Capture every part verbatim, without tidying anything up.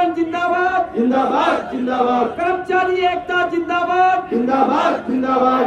Union जिंदाबाद जिंदाबाद जिंदाबाद, कर्मचारी एकता जिंदाबाद जिंदाबाद जिंदाबाद।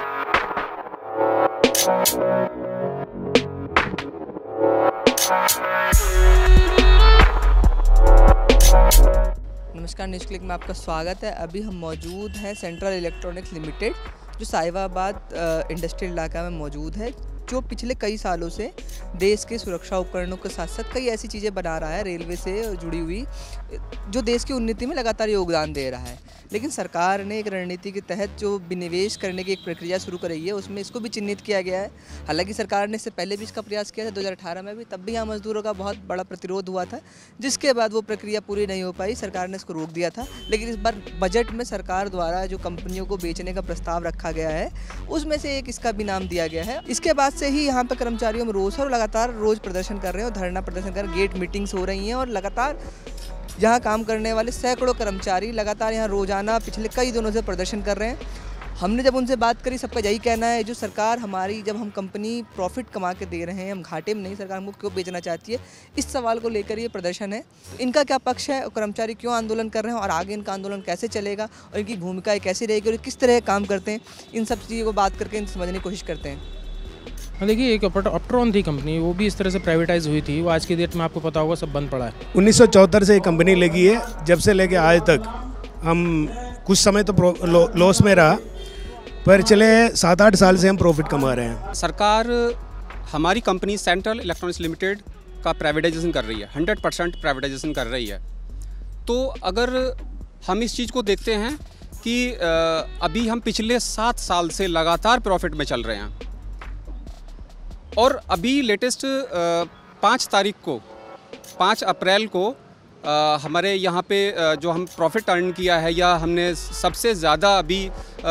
नमस्कार, न्यूज़ क्लिक में आपका स्वागत है। अभी हम मौजूद हैं सेंट्रल इलेक्ट्रॉनिक्स लिमिटेड, जो साहिबाबाद इंडस्ट्रियल इलाका में मौजूद है, जो पिछले कई सालों से देश के सुरक्षा उपकरणों के साथ साथ कई ऐसी चीज़ें बना रहा है, रेलवे से जुड़ी हुई, जो देश की उन्नति में लगातार योगदान दे रहा है। लेकिन सरकार ने एक रणनीति के तहत जो विनिवेश करने की एक प्रक्रिया शुरू कराई है, उसमें इसको भी चिन्हित किया गया है। हालांकि सरकार ने इससे पहले भी इसका प्रयास किया था दो हज़ार अठारह में भी, तब भी यहाँ मजदूरों का बहुत बड़ा प्रतिरोध हुआ था, जिसके बाद वो प्रक्रिया पूरी नहीं हो पाई, सरकार ने इसको रोक दिया था। लेकिन इस बार बजट में सरकार द्वारा जो कंपनियों को बेचने का प्रस्ताव रखा गया है, उसमें से एक इसका भी नाम दिया गया है। इसके बाद से ही यहाँ पर कर्मचारियों में रोष है और लगातार रोज़ प्रदर्शन कर रहे हैं और धरना प्रदर्शन कर, गेट मीटिंग्स हो रही हैं और लगातार यहाँ काम करने वाले सैकड़ों कर्मचारी लगातार यहाँ रोज़ाना पिछले कई दिनों से प्रदर्शन कर रहे हैं। हमने जब उनसे बात करी, सबका यही कहना है, जो सरकार हमारी, जब हम कंपनी प्रॉफिट कमा के दे रहे हैं, हम घाटे में नहीं, सरकार हमको क्यों बेचना चाहती है, इस सवाल को लेकर ये प्रदर्शन है। तो इनका क्या पक्ष है और कर्मचारी क्यों आंदोलन कर रहे हैं और आगे इनका आंदोलन कैसे चलेगा और इनकी भूमिका कैसी रहेगी और किस तरह काम करते हैं, इन सब चीज़ों को बात करके समझने की कोशिश करते हैं। हाँ, देखिए, एक अपट्रॉन थी कंपनी, वो भी इस तरह से प्राइवेटाइज हुई थी, वो आज की डेट में आपको पता होगा सब बंद पड़ा है। उन्नीस सौ चौहत्तर से ये कंपनी लगी है, जब से लेके आज तक हम कुछ समय तो लो, लॉस में रहा, पर चले सात आठ साल से हम प्रॉफिट कमा रहे हैं। सरकार हमारी कंपनी सेंट्रल इलेक्ट्रॉनिक्स लिमिटेड का प्राइवेटाइजेशन कर रही है, हंड्रेड परसेंट प्राइवेटाइजेशन कर रही है। तो अगर हम इस चीज़ को देखते हैं कि अभी हम पिछले सात साल से लगातार प्रॉफिट में चल रहे हैं और अभी लेटेस्ट पाँच तारीख को पाँच अप्रैल को आ, हमारे यहाँ पे आ, जो हम प्रॉफिट अर्न किया है, या हमने सबसे ज़्यादा अभी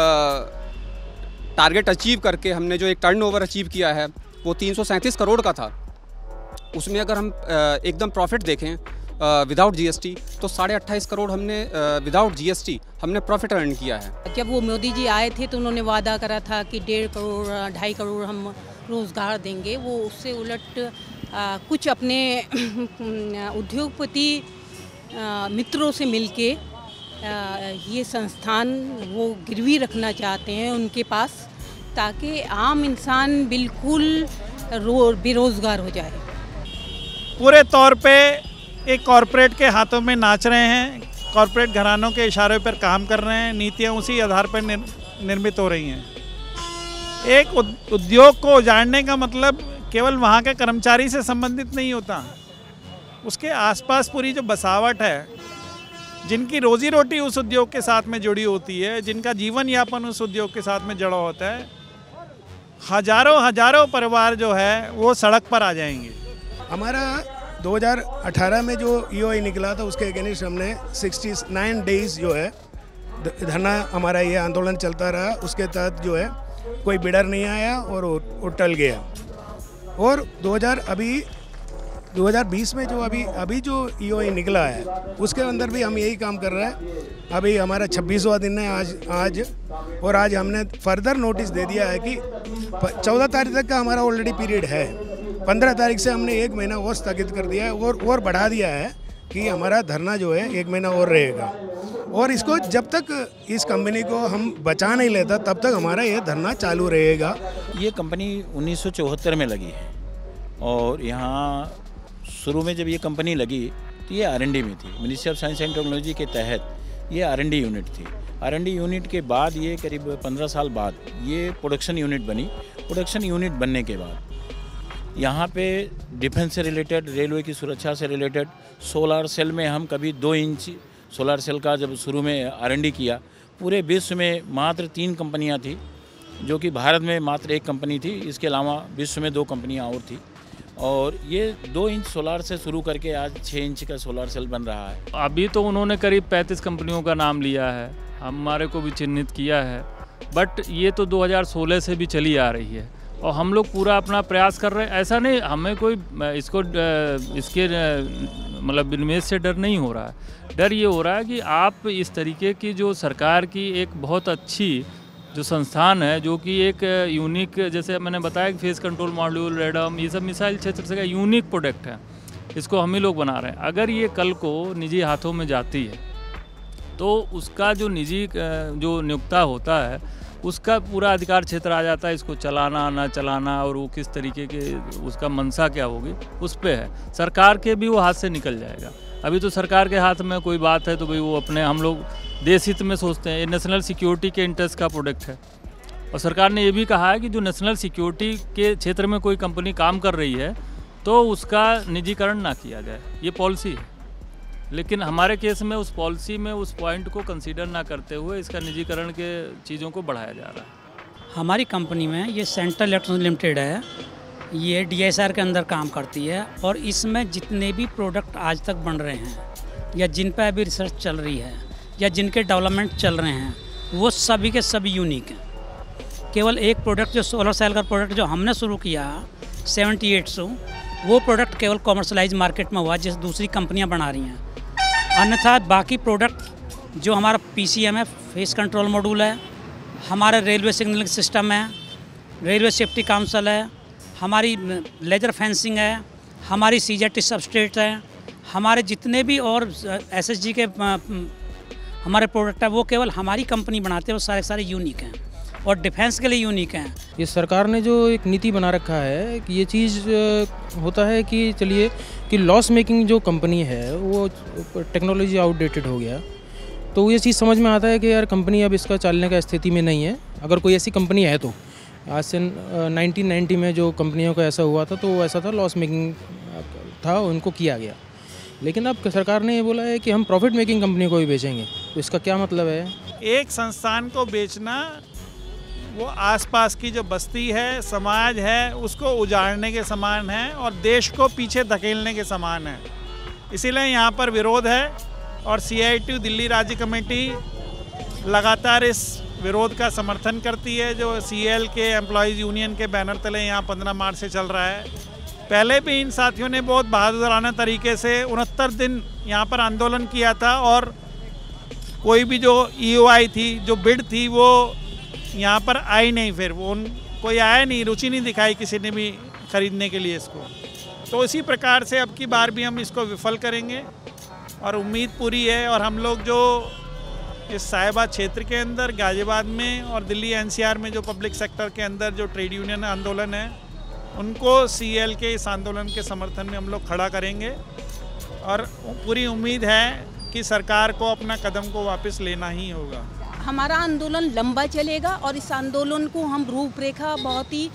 टारगेट अचीव करके हमने जो एक टर्नओवर अचीव किया है, वो तीन सौ सैंतीस करोड़ का था। उसमें अगर हम आ, एकदम प्रॉफिट देखें विदाउट जीएसटी, तो साढ़े अट्ठाईस करोड़ हमने विदाउट जीएसटी हमने प्रॉफिट अर्न किया है। जब वो मोदी जी आए थे तो उन्होंने वादा करा था कि डेढ़ करोड़ ढाई करोड़ हम रोज़गार देंगे। वो उससे उलट आ, कुछ अपने उद्योगपति मित्रों से मिलके आ, ये संस्थान वो गिरवी रखना चाहते हैं उनके पास, ताकि आम इंसान बिल्कुल रो बेरोज़गार हो जाए। पूरे तौर पे एक कॉरपोरेट के हाथों में नाच रहे हैं, कॉरपोरेट घरानों के इशारों पर काम कर रहे हैं, नीतियाँ उसी आधार पर निर, निर्मित हो रही हैं। एक उद्योग को उजाड़ने का मतलब केवल वहाँ के कर्मचारी से संबंधित नहीं होता, उसके आसपास पूरी जो बसावट है, जिनकी रोजी रोटी उस उद्योग के साथ में जुड़ी होती है, जिनका जीवन यापन उस उद्योग के साथ में जुड़ा होता है, हजारों हजारों परिवार जो है वो सड़क पर आ जाएंगे। हमारा दो हज़ार अठारह में जो ईओआई निकला था, उसके अगेंस्ट हमने उनहत्तर डेज जो है धरना, हमारा ये आंदोलन चलता रहा। उसके तहत जो है कोई बिडर नहीं आया और वो टल गया। और दो हज़ार अभी दो हज़ार बीस में जो अभी अभी जो ईओआई निकला है, उसके अंदर भी हम यही काम कर रहे हैं। अभी हमारा छब्बीसवां दिन है आज आज और आज हमने फर्दर नोटिस दे दिया है कि चौदह तारीख तक का हमारा ऑलरेडी पीरियड है। पंद्रह तारीख से हमने एक महीना और स्थगित कर दिया है और और बढ़ा दिया है कि हमारा धरना जो है एक महीना और रहेगा। और इसको जब तक इस कंपनी को हम बचा नहीं लेता, तब तक हमारा ये धरना चालू रहेगा। ये कंपनी उन्नीस सौ चौहत्तर में लगी है और यहाँ शुरू में जब ये कंपनी लगी तो ये आर एन डी में थी। Ministry of science and technology के तहत ये आर एन डी यूनिट थी। आर एन डी यूनिट के बाद ये करीब पंद्रह साल बाद ये प्रोडक्शन यूनिट बनी। प्रोडक्शन यूनिट बनने के बाद यहाँ पे डिफेंस से रिलेटेड, रेलवे की सुरक्षा से रिलेटेड, सोलर सेल में हम कभी दो इंच सोलर सेल का जब शुरू में आर एन डी किया, पूरे विश्व में मात्र तीन कंपनियाँ थी, जो कि भारत में मात्र एक कंपनी थी। इसके अलावा विश्व में दो कंपनियाँ और थी और ये दो इंच सोलार से शुरू करके आज छः इंच का सोलार सेल बन रहा है। अभी तो उन्होंने करीब पैंतीस कंपनियों का नाम लिया है, हमारे को भी चिन्हित किया है, बट ये तो दो हज़ार सोलह से भी चली आ रही है और हम लोग पूरा अपना प्रयास कर रहे हैं। ऐसा नहीं, हमें कोई इसको इसके मतलब विनिवेश से डर नहीं हो रहा है। डर ये हो रहा है कि आप इस तरीके की जो सरकार की एक बहुत अच्छी जो संस्थान है, जो कि एक यूनिक, जैसे मैंने बताया कि फेस कंट्रोल मॉड्यूल, रेडम, ये सब मिसाइल क्षेत्र से का यूनिक प्रोडक्ट है, इसको हम ही लोग बना रहे हैं। अगर ये कल को निजी हाथों में जाती है तो उसका जो निजी जो नियोक्ता होता है उसका पूरा अधिकार क्षेत्र आ जाता है, इसको चलाना ना चलाना और वो किस तरीके के उसका मंशा क्या होगी उस पे है। सरकार के भी वो हाथ से निकल जाएगा। अभी तो सरकार के हाथ में कोई बात है तो भाई वो अपने, हम लोग देश हित में सोचते हैं, ये नेशनल सिक्योरिटी के इंटरेस्ट का प्रोडक्ट है। और सरकार ने ये भी कहा है कि जो नेशनल सिक्योरिटी के क्षेत्र में कोई कंपनी काम कर रही है तो उसका निजीकरण ना किया जाए, ये पॉलिसी है। लेकिन हमारे केस में उस पॉलिसी में उस पॉइंट को कंसीडर ना करते हुए इसका निजीकरण के चीज़ों को बढ़ाया जा रहा है। हमारी कंपनी में ये सेंट्रल इलेक्ट्रॉनिक्स लिमिटेड है, ये डीएसआर के अंदर काम करती है और इसमें जितने भी प्रोडक्ट आज तक बन रहे हैं या जिन पर अभी रिसर्च चल रही है या जिनके डेवलपमेंट चल रहे हैं वो सभी के सभी यूनिक हैं। केवल एक प्रोडक्ट जो सोलर सेल का प्रोडक्ट जो हमने शुरू किया सेवेंटी एट सौ, वो प्रोडक्ट केवल कॉमर्शलाइज मार्केट में हुआ जैसे दूसरी कंपनियां बना रही हैं। अन्यथा बाकी प्रोडक्ट जो हमारा पीसीएम है, फेस कंट्रोल मॉड्यूल है, हमारा रेलवे सिग्नलिंग सिस्टम है, रेलवे सेफ्टी काउंसिल है, हमारी लेजर फेंसिंग है, हमारी सीजेटी सबस्ट्रेट है, हमारे जितने भी और एसएसजी के हमारे प्रोडक्ट है वो केवल हमारी कंपनी बनाते हैं, वो सारे सारे यूनिक हैं और डिफेंस के लिए यूनिक हैं। ये सरकार ने जो एक नीति बना रखा है कि ये चीज़ होता है कि चलिए कि लॉस मेकिंग जो कंपनी है वो टेक्नोलॉजी आउटडेटेड हो गया, तो ये चीज़ समझ में आता है कि यार कंपनी अब इसका चलने का स्थिति में नहीं है। अगर कोई ऐसी कंपनी है तो आज से नाइनटीन नाइंटी में जो कंपनियों का ऐसा हुआ था तो वो ऐसा था, लॉस मेकिंग था, उनको किया गया। लेकिन अब सरकार ने ये बोला है कि हम प्रॉफिट मेकिंग कंपनी को भी बेचेंगे, तो इसका क्या मतलब है? एक संस्थान को बेचना वो आसपास की जो बस्ती है, समाज है, उसको उजाड़ने के समान है और देश को पीछे धकेलने के समान है। इसीलिए यहाँ पर विरोध है और सीआईटी दिल्ली राज्य कमेटी लगातार इस विरोध का समर्थन करती है जो सीएल के एम्प्लॉयज़ यूनियन के बैनर तले यहाँ पंद्रह मार्च से चल रहा है। पहले भी इन साथियों ने बहुत बहादुराना तरीके से उनहत्तर दिन यहाँ पर आंदोलन किया था और कोई भी जो ईओआई थी, जो बिड थी, वो यहाँ पर आई नहीं, फिर वो उन कोई आया नहीं, रुचि नहीं दिखाई किसी ने भी खरीदने के लिए इसको। तो इसी प्रकार से अब की बार भी हम इसको विफल करेंगे और उम्मीद पूरी है। और हम लोग जो इस साहिबाद क्षेत्र के अंदर, गाजियाबाद में और दिल्ली एनसीआर में जो पब्लिक सेक्टर के अंदर जो ट्रेड यूनियन आंदोलन है, उनको सीएल के इस आंदोलन के समर्थन में हम लोग खड़ा करेंगे और पूरी उम्मीद है कि सरकार को अपना कदम को वापस लेना ही होगा। हमारा आंदोलन लंबा चलेगा और इस आंदोलन को हम रूपरेखा बहुत ही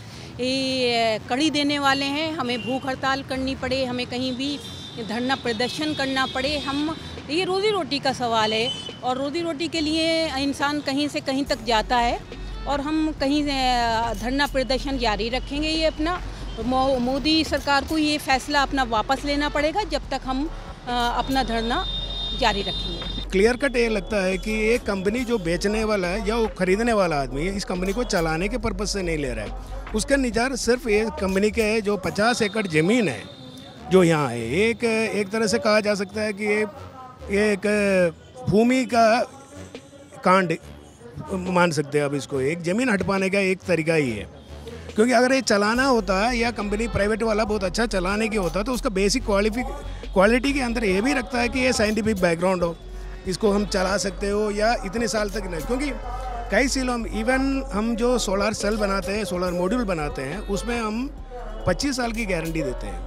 कड़ी देने वाले हैं। हमें भूख हड़ताल करनी पड़े, हमें कहीं भी धरना प्रदर्शन करना पड़े, हम ये रोज़ी रोटी का सवाल है और रोज़ी रोटी के लिए इंसान कहीं से कहीं तक जाता है और हम कहीं धरना प्रदर्शन जारी रखेंगे। ये अपना मोदी सरकार को ये फैसला अपना वापस लेना पड़ेगा जब तक हम अपना धरना जारी रखेंगे। क्लियर कट ये लगता है कि एक कंपनी जो बेचने वाला है या वो खरीदने वाला आदमी इस कंपनी को चलाने के पर्पज से नहीं ले रहा है। उसका निजार सिर्फ ये कंपनी के है जो पचास एकड़ ज़मीन है जो यहाँ है। एक एक तरह से कहा जा सकता है कि ये एक भूमि का कांड मान सकते हैं। अब इसको एक ज़मीन हटवाने का एक तरीका ही है, क्योंकि अगर ये चलाना होता या कंपनी प्राइवेट वाला बहुत अच्छा चलाने की होता तो उसका बेसिक क्वालिफिक क्वालिटी के अंदर ये भी रखता है कि ये साइंटिफिक बैकग्राउंड हो, इसको हम चला सकते हो या इतने साल तक नहीं। क्योंकि कई सीलों हम इवन हम जो सोलर सेल बनाते हैं, सोलर मॉड्यूल बनाते हैं, उसमें हम पच्चीस साल की गारंटी देते हैं।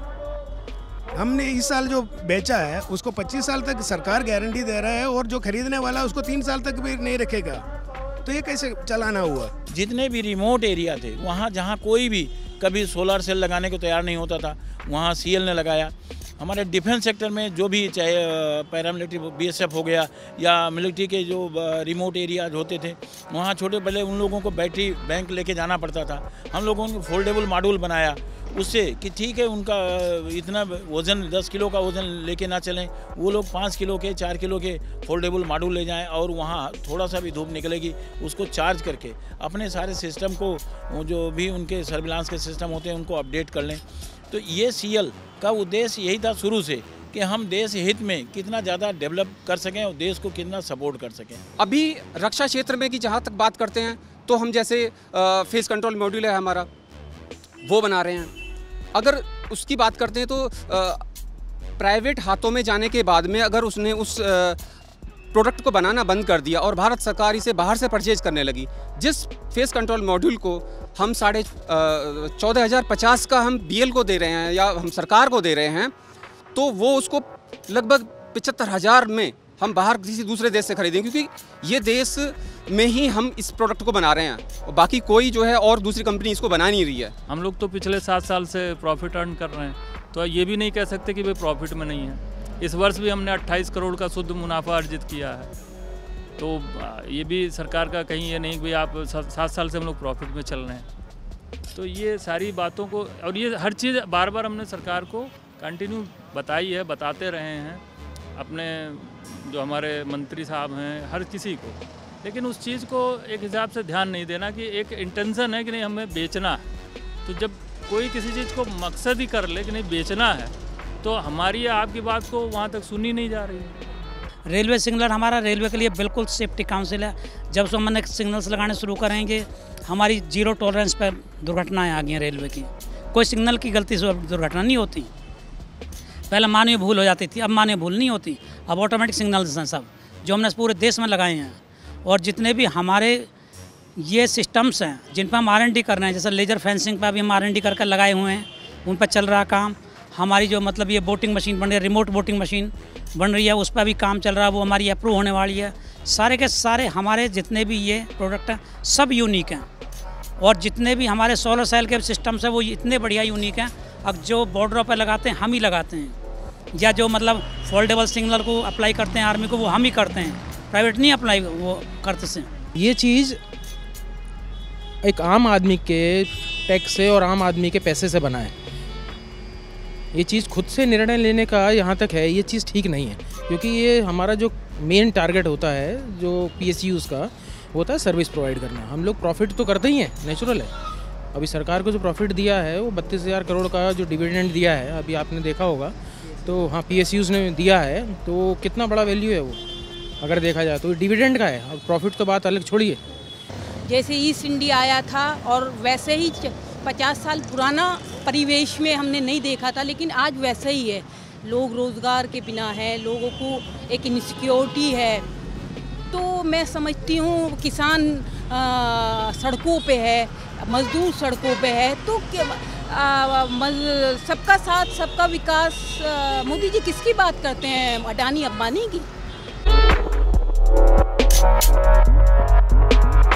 हमने इस साल जो बेचा है उसको पच्चीस साल तक सरकार गारंटी दे रहा है और जो खरीदने वाला उसको तीन साल तक भी नहीं रखेगा, तो ये कैसे चलाना हुआ? जितने भी रिमोट एरिया थे वहाँ जहाँ कोई भी कभी सोलर सेल लगाने को तैयार नहीं होता था, वहाँ सीएल ने लगाया। हमारे डिफेंस सेक्टर में जो भी चाहे पैरामिलिट्री बीएसएफ हो गया या मिलिट्री के जो रिमोट एरियाज होते थे, वहाँ छोटे बड़े उन लोगों को बैटरी बैंक लेके जाना पड़ता था। हम लोगों ने फोल्डेबल मॉड्यूल बनाया उससे कि ठीक है उनका इतना वज़न दस किलो का वज़न लेके ना चलें, वो लोग पाँच किलो के चार किलो के फोल्डेबल मॉड्यूल ले जाएं और वहाँ थोड़ा सा भी धूप निकलेगी उसको चार्ज करके अपने सारे सिस्टम को, जो भी उनके सर्विलांस के सिस्टम होते हैं, उनको अपडेट कर लें। तो ये सीएल का उद्देश्य यही था शुरू से कि हम देश हित में कितना ज़्यादा डेवलप कर सकें और देश को कितना सपोर्ट कर सकें। अभी रक्षा क्षेत्र में की जहाँ तक बात करते हैं तो हम जैसे फेस कंट्रोल मॉड्यूल है हमारा, वो बना रहे हैं। अगर उसकी बात करते हैं तो प्राइवेट हाथों में जाने के बाद में अगर उसने उस प्रोडक्ट को बनाना बंद कर दिया और भारत सरकार इसे बाहर से परचेज करने लगी, जिस फेस कंट्रोल मॉड्यूल को हम साढ़े चौदह हज़ार पचास का हम बीएल को दे रहे हैं या हम सरकार को दे रहे हैं, तो वो उसको लगभग पचहत्तर हज़ार में हम बाहर किसी दूसरे देश से खरीदेंगे, क्योंकि ये देश में ही हम इस प्रोडक्ट को बना रहे हैं और बाकी कोई जो है और दूसरी कंपनी इसको बना नहीं रही है। हम लोग तो पिछले सात साल से प्रॉफिट अर्न कर रहे हैं, तो ये भी नहीं कह सकते कि वे प्रॉफिट में नहीं है। इस वर्ष भी हमने अट्ठाईस करोड़ का शुद्ध मुनाफा अर्जित किया है, तो ये भी सरकार का कहीं ये नहीं कि आप सात साल से हम लोग प्रॉफिट में चल रहे हैं। तो ये सारी बातों को, और ये हर चीज़ बार बार हमने सरकार को कंटिन्यू बताई है, बताते रहे हैं अपने जो हमारे मंत्री साहब हैं, हर किसी को, लेकिन उस चीज़ को एक हिसाब से ध्यान नहीं देना कि एक इंटेंशन है कि नहीं हमें बेचना है। तो जब कोई किसी चीज़ को मकसद ही कर ले कि नहीं बेचना है, तो हमारी या आपकी बात को वहाँ तक सुनी नहीं जा रही है। रेलवे सिग्नल हमारा रेलवे के लिए बिल्कुल सेफ्टी काउंसिल है। जब से हमने सिग्नल्स लगाने शुरू करेंगे, हमारी जीरो टॉलरेंस पर दुर्घटनाएं आ गई हैं रेलवे की। कोई सिग्नल की गलती से दुर्घटना नहीं होती। पहले मानवीय भूल हो जाती थी, अब मानवीय भूल नहीं होती। अब ऑटोमेटिक सिग्नल्स हैं सब, जो हमने पूरे देश में लगाए हैं। और जितने भी हमारे ये सिस्टम्स हैं जिन पर हम आर एन डी कर रहे हैं, जैसे लेजर फेंसिंग पर भी हम आर एन डी कर कर लगाए हुए हैं, उन पर चल रहा काम। हमारी जो मतलब ये बोटिंग मशीन बन रही है, रिमोट बोटिंग मशीन बन रही है, उस पर भी काम चल रहा है, वो हमारी अप्रूव होने वाली है। सारे के सारे हमारे जितने भी ये प्रोडक्ट हैं सब यूनिक हैं, और जितने भी हमारे सोलर सेल के सिस्टम्स हैं वो इतने बढ़िया यूनिक हैं। अब जो बॉर्डरों पर लगाते हैं हम ही लगाते हैं, या जो मतलब फोल्डेबल सिग्नल को अप्लाई करते हैं आर्मी को, वो हम ही करते हैं, प्राइवेट नहीं अप्लाई वो करते से। ये चीज़ एक आम आदमी के टैक्स से और आम आदमी के पैसे से बना है। ये चीज़ खुद से निर्णय लेने का यहाँ तक है, ये चीज़ ठीक नहीं है, क्योंकि ये हमारा जो मेन टारगेट होता है जो पीएसयूज़ का होता है सर्विस प्रोवाइड करना। हम लोग प्रॉफिट तो करते ही हैं, नेचुरल है। अभी सरकार को जो प्रॉफिट दिया है वो बत्तीस हज़ार करोड़ का जो डिविडेंड दिया है, अभी आपने देखा होगा, तो हाँ पीएसयूज़ ने दिया है, तो कितना बड़ा वैल्यू है वो अगर देखा जाए तो डिविडेंड का है। अब प्रॉफिट तो बात अलग छोड़िए। जैसे ईस्ट इंडिया आया था और वैसे ही पचास साल पुराना परिवेश में हमने नहीं देखा था, लेकिन आज वैसा ही है। लोग रोज़गार के बिना है, लोगों को एक इनसिक्योरिटी है। तो मैं समझती हूँ किसान आ, सड़कों पे है, मजदूर सड़कों पे है, तो सबका साथ सबका विकास। आ, मोदी जी किसकी बात करते हैं, अडानी अंबानी की?